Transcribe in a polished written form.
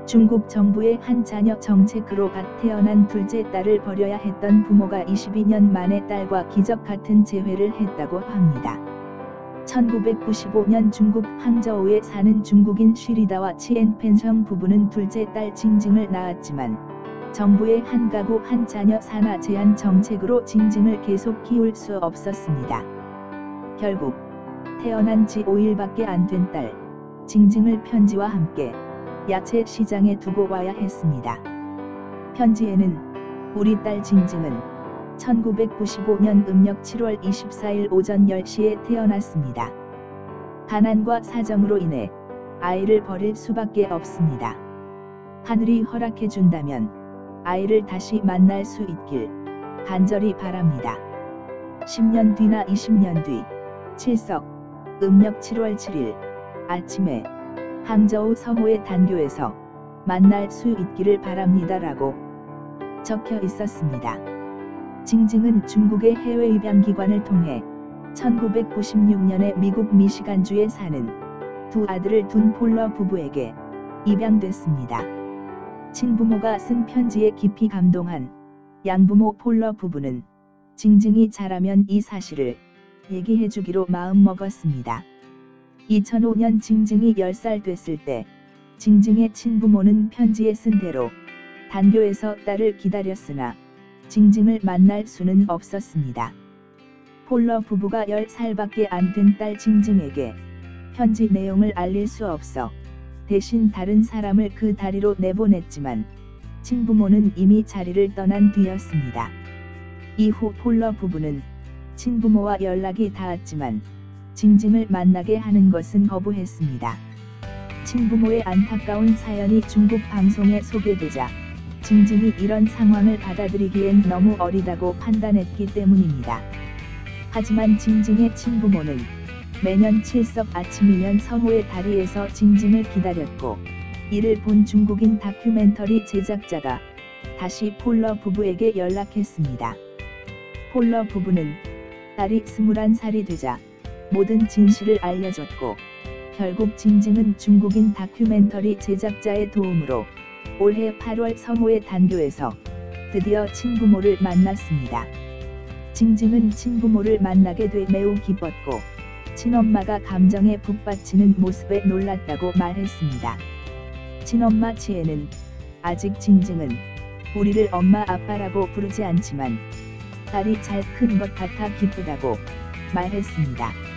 중국 정부의 한 자녀 정책으로 갓 태어난 둘째 딸을 버려야 했던 부모가 22년 만에 딸과 기적 같은 재회를 했다고 합니다. 1995년 중국 항저우에 사는 중국인 쉬리다와 치엔펜성 부부는 둘째 딸 징징을 낳았지만 정부의 한 가구 한 자녀 산하 제한 정책으로 징징을 계속 키울 수 없었습니다. 결국 태어난 지 5일밖에 안 된 딸 징징을 편지와 함께 야채 시장에 두고 와야 했습니다. 편지에는 우리 딸 징징은 1995년 음력 7월 24일 오전 10시에 태어났습니다. 가난과 사정으로 인해 아이를 버릴 수밖에 없습니다. 하늘이 허락해준다면 아이를 다시 만날 수 있길 간절히 바랍니다. 10년 뒤나 20년 뒤 칠석 음력 7월 7일 아침에 항저우 서호의 단교에서 만날 수 있기를 바랍니다라고 적혀 있었습니다. 징징은 중국의 해외 입양기관을 통해 1996년에 미국 미시간주에 사는 두 아들을 둔 폴러 부부에게 입양됐습니다. 친부모가 쓴 편지에 깊이 감동한 양부모 폴러 부부는 징징이 자라면 이 사실을 얘기해주기로 마음먹었습니다. 2005년 징징이 10살 됐을 때 징징의 친부모는 편지에 쓴 대로 단교에서 딸을 기다렸으나 징징을 만날 수는 없었습니다. 폴러 부부가 10살밖에 안 된 딸 징징에게 편지 내용을 알릴 수 없어 대신 다른 사람을 그 다리로 내보냈지만 친부모는 이미 자리를 떠난 뒤였습니다. 이후 폴러 부부는 친부모와 연락이 닿았지만 징징을 만나게 하는 것은 거부했습니다. 친부모의 안타까운 사연이 중국 방송에 소개되자 징징이 이런 상황을 받아들이기엔 너무 어리다고 판단했기 때문입니다. 하지만 징징의 친부모는 매년 칠석 아침이면 서호의 다리에서 징징을 기다렸고 이를 본 중국인 다큐멘터리 제작자가 다시 폴러 부부에게 연락했습니다. 폴러 부부는 딸이 21살이 되자 모든 진실을 알려줬고 결국 징징은 중국인 다큐멘터리 제작자의 도움으로 올해 8월 서호의 단교에서 드디어 친부모를 만났습니다. 징징은 친부모를 만나게 돼 매우 기뻤고 친엄마가 감정에 북받치는 모습에 놀랐다고 말했습니다. 친엄마 치에는 아직 징징은 우리를 엄마 아빠라고 부르지 않지만 딸이 잘 큰 것 같아 기쁘다고 말했습니다.